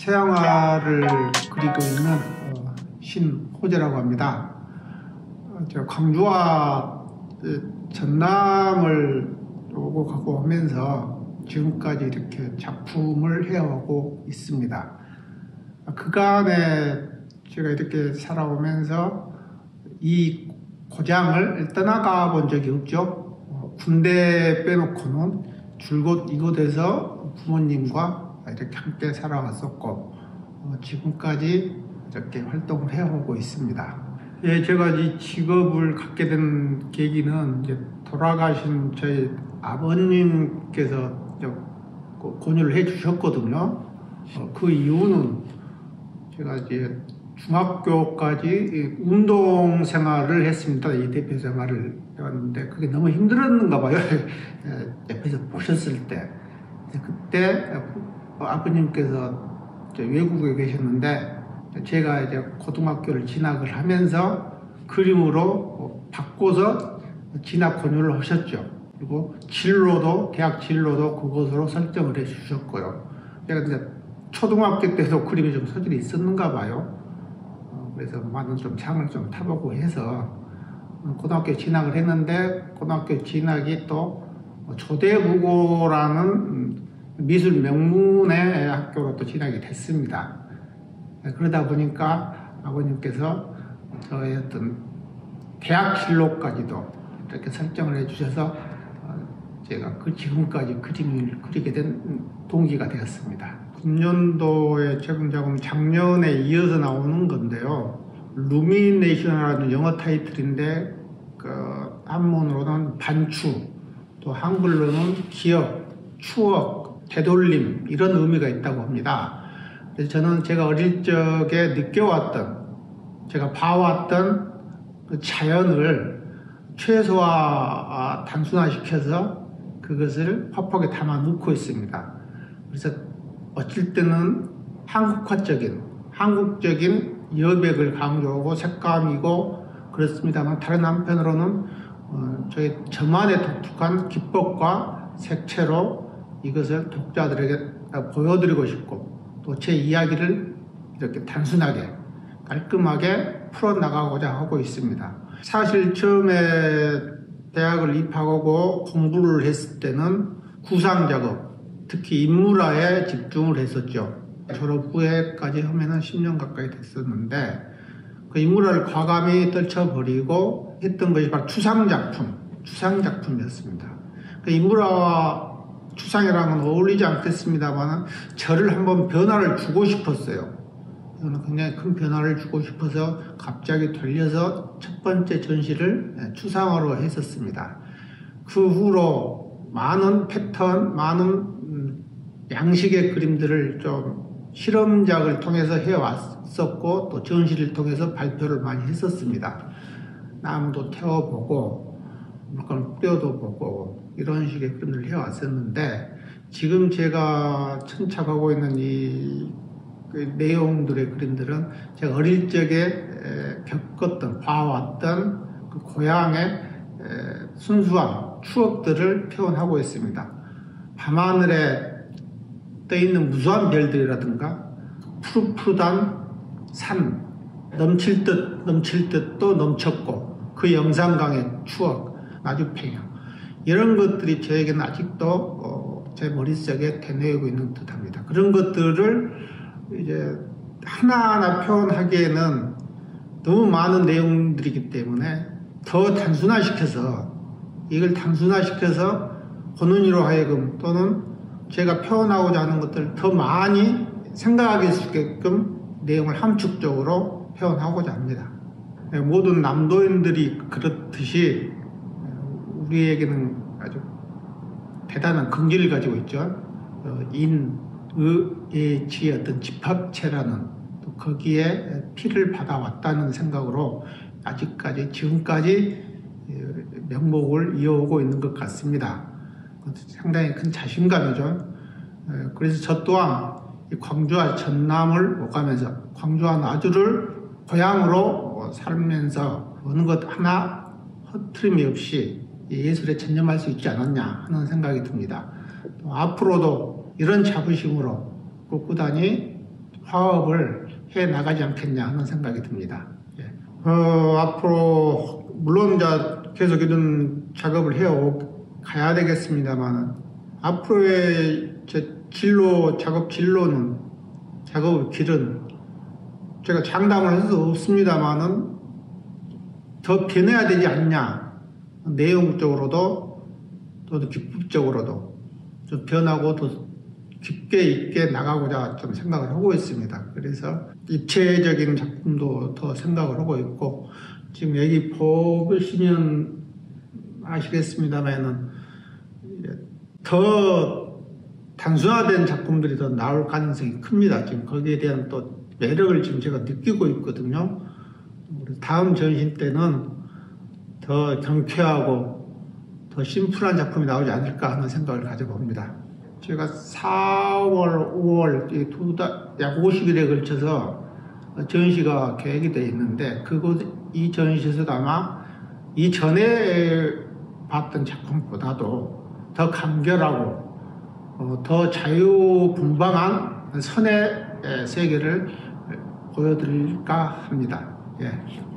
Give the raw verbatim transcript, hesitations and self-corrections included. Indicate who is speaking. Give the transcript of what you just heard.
Speaker 1: 서양화를 그리고 있는 어, 신호재라고 합니다. 어, 제가 광주와 전남을 오고 가고 하면서 지금까지 이렇게 작품을 해오고 있습니다. 그간에 제가 이렇게 살아오면서 이 고장을 떠나가 본 적이 없죠. 어, 군대 빼놓고는 줄곧 이곳에서 부모님과 이렇게 함께 살아왔었고 어, 지금까지 이렇게 활동을 해오고 있습니다. 예, 제가 이 직업을 갖게 된 계기는 이제 돌아가신 저희 아버님께서 권유를 해 주셨거든요. 어, 그 이유는 제가 이제 중학교까지 운동 생활을 했습니다. 이 대표 생활을 해왔는데 그게 너무 힘들었는가 봐요. 옆에서 보셨을 때. 그때 아버님께서 외국에 계셨는데 제가 이제 고등학교를 진학을 하면서 그림으로 바꿔서 진학 권유를 하셨죠. 그리고 진로도, 대학 진로도 그것으로 설정을 해 주셨고요. 제가 이제 초등학교 때도 그림에 좀 소질이 있었는가 봐요. 그래서 많은 좀 상을 좀 타보고 해서 고등학교 진학을 했는데 고등학교 진학이 또 조대국어라는 미술 명문의 학교로 또 진학이 됐습니다. 그러다 보니까 아버님께서 저의 어떤 대학 진로까지도 이렇게 설정을 해주셔서 제가 그 지금까지 그림을 그리게 된 동기가 되었습니다. 금년도에 최근 작품 작년에 이어서 나오는 건데요. 루미네이션이라는 영어 타이틀인데 그 한문으로는 반추, 또 한글로는 기억, 추억, 되돌림 이런 의미가 있다고 합니다. 그래서 저는 제가 어릴 적에 느껴왔던, 제가 봐왔던 그 자연을 최소화, 단순화시켜서 그것을 화폭에 담아 놓고 있습니다. 그래서 어쩔 때는 한국화적인, 한국적인 여백을 강조하고 색감이고 그렇습니다만 다른 한편으로는 어, 저희 저만의 독특한 기법과 색채로 이것을 독자들에게 보여드리고 싶고 또 제 이야기를 이렇게 단순하게 깔끔하게 풀어나가고자 하고 있습니다. 사실 처음에 대학을 입학하고 공부를 했을 때는 구상작업, 특히 인물화에 집중을 했었죠. 졸업 후에까지 하면은 십 년 가까이 됐었는데 그 인물화를 과감히 떨쳐버리고 했던 것이 바로 추상작품, 추상작품이었습니다. 그 인물화와 추상이랑은 어울리지 않겠습니다만 저를 한번 변화를 주고 싶었어요. 저는 굉장히 큰 변화를 주고 싶어서 갑자기 돌려서 첫 번째 전시를 추상화로 했었습니다. 그 후로 많은 패턴, 많은 양식의 그림들을 좀 실험작을 통해서 해왔었고 또 전시를 통해서 발표를 많이 했었습니다. 나무도 태워보고 물건 뿌려도 보고 이런 식의 그림을 해왔었는데 지금 제가 천착하고 있는 이 그 내용들의 그림들은 제가 어릴 적에 겪었던, 봐왔던 그 고향의 순수한 추억들을 표현하고 있습니다. 밤하늘에 떠있는 무수한 별들이라든가 푸릇푸릇한 산, 넘칠 듯 넘칠 듯 또 넘쳤고 그 영산강의 추억, 나주평양 이런 것들이 저에게는 아직도 어, 제 머릿속에 되뇌이고 있는 듯합니다. 그런 것들을 이제 하나하나 표현하기에는 너무 많은 내용들이기 때문에 더 단순화시켜서 이걸 단순화시켜서 보는 이로 하여금 또는 제가 표현하고자 하는 것들을 더 많이 생각하게 수 있게끔 내용을 함축적으로 표현하고자 합니다. 모든 남도인들이 그렇듯이 우리에게는 아주 대단한 긍지를 가지고 있죠. 인, 의, 의, 지의 어떤 집합체라는 또 거기에 피를 받아왔다는 생각으로 아직까지 지금까지 명목을 이어오고 있는 것 같습니다. 상당히 큰 자신감이죠. 그래서 저 또한 광주와 전남을 오가면서 광주와 나주를 고향으로 살면서 어느 것 하나 허트림이 없이 예술에 전념할 수 있지 않았냐 하는 생각이 듭니다. 또 앞으로도 이런 자부심으로 꿋꿋하니 화합을 해 나가지 않겠냐 하는 생각이 듭니다. 예. 어, 앞으로 물론 이제 계속 이런 작업을 해 가야 되겠습니다만 앞으로의 제 진로 작업 진로는 작업의 길은 제가 장담을 할 수 없습니다만은 더 변해야 되지 않냐, 내용적으로도 또 기법적으로도 좀 변하고 더 깊게 있게 나가고자 좀 생각을 하고 있습니다. 그래서 입체적인 작품도 더 생각을 하고 있고, 지금 여기 보시면 아시겠습니다만은 더 단순화된 작품들이 더 나올 가능성이 큽니다. 지금 거기에 대한 또 매력을 지금 제가 느끼고 있거든요. 다음 전신 때는 더 경쾌하고 더 심플한 작품이 나오지 않을까 하는 생각을 가져봅니다. 제가 사월, 오월 두 달, 약 오십 일에 걸쳐서 전시가 계획이 되어 있는데, 그곳 이 전시에서도 아마 이전에 봤던 작품보다도 더 간결하고 어, 더 자유분방한 선의 세계를 보여드릴까 합니다. 예.